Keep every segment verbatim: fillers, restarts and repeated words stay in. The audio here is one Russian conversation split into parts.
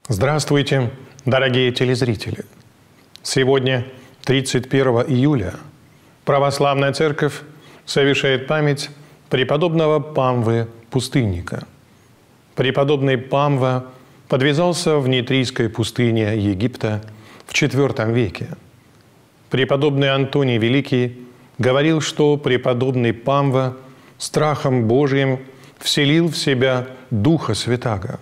Здравствуйте, дорогие телезрители! Сегодня, тридцать первого июля, Православная Церковь совершает память преподобного Памвы Пустынника. Преподобный Памва подвязался в Нитрийской пустыне Египта в четвёртом веке. Преподобный Антоний Великий говорил, что преподобный Памва страхом Божиим вселил в себя Духа Святаго.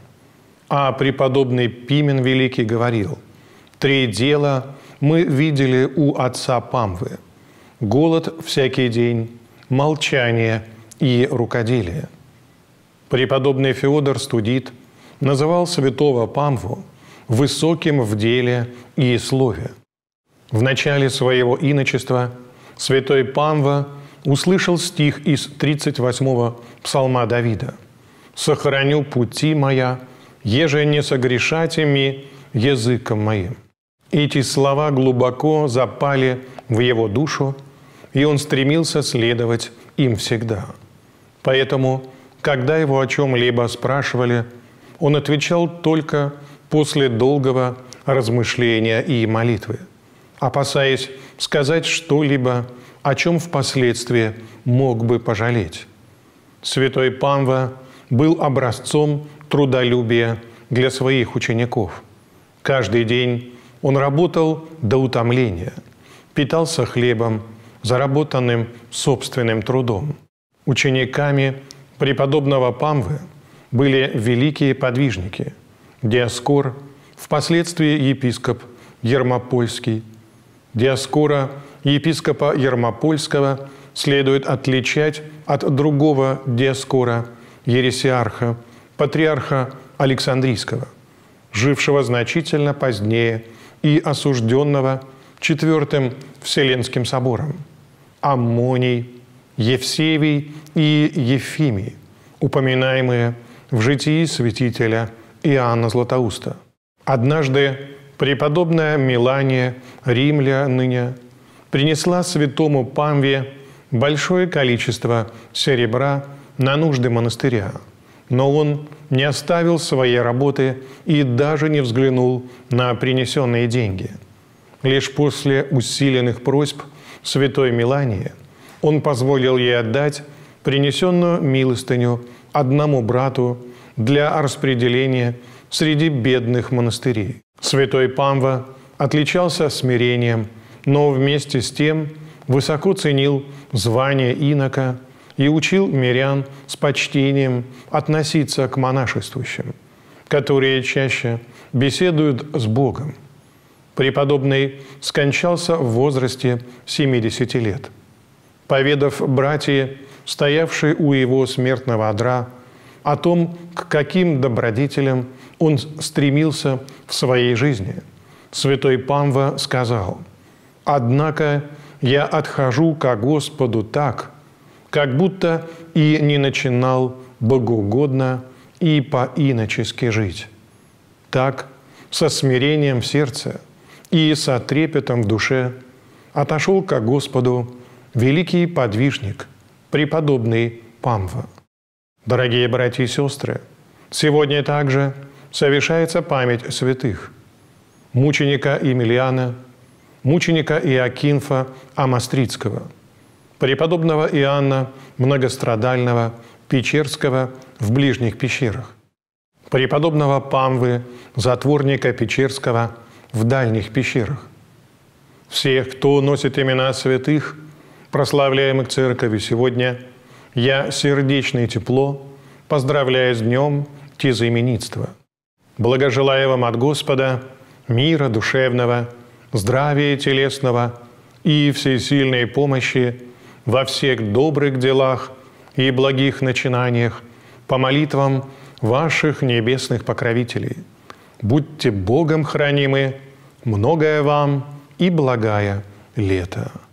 А преподобный Пимен Великий говорил: «Три дела мы видели у отца Памвы – голод всякий день, молчание и рукоделие». Преподобный Феодор Студит называл святого Памву высоким в деле и слове. В начале своего иночества святой Памва услышал стих из тридцать восьмого псалма Давида: «Сохраню пути моя, еже не согрешати ми языком моим». Эти слова глубоко запали в его душу, и он стремился следовать им всегда. Поэтому, когда его о чем-либо спрашивали, он отвечал только после долгого размышления и молитвы, опасаясь сказать что-либо, о чем впоследствии мог бы пожалеть. Святой Памва был образцом трудолюбия для своих учеников. Каждый день он работал до утомления, питался хлебом, заработанным собственным трудом. Учениками преподобного Памвы были великие подвижники – Диоскор, впоследствии епископ Ермопольский. Диоскора, епископа Ермопольского, следует отличать от другого Диоскора, ересиарха, патриарха Александрийского, жившего значительно позднее и осужденного Четвертым Вселенским собором. Аммоний, Евсевий и Ефимий, упоминаемые в житии святителя Иоанна Златоуста. Однажды преподобная Милания, римляныня, принесла святому Памве большое количество серебра на нужды монастыря, но он не оставил своей работы и даже не взглянул на принесенные деньги. Лишь после усиленных просьб святой Милании он позволил ей отдать принесенную милостыню одному брату для распределения среди бедных монастырей. Святой Памва отличался смирением, но вместе с тем высоко ценил звание инока и учил мирян с почтением относиться к монашествующим, которые чаще беседуют с Богом. Преподобный скончался в возрасте семидесяти лет. Поведав братья, стоявшие у его смертного одра, о том, к каким добродетелям он стремился в своей жизни, святой Памва сказал: «Однако я отхожу ко Господу так, как будто и не начинал богоугодно и по-иночески жить. Так, со смирением в сердце и со трепетом в душе отошел ко Господу великий подвижник, преподобный Памва». Дорогие братья и сестры, сегодня также совершается память святых: мученика Емельяна, мученика Иоакинфа Амостридского, преподобного Иоанна Многострадального Печерского в ближних пещерах, преподобного Памвы, затворника Печерского в дальних пещерах. Всех, кто носит имена святых, прославляемых Церковью сегодня, я сердечно и тепло поздравляю с днем тезаименитства. Благожелаю вам от Господа мира душевного, здравия телесного и всесильной помощи во всех добрых делах и благих начинаниях по молитвам ваших небесных покровителей. Будьте Богом хранимы, многое вам и благая лето.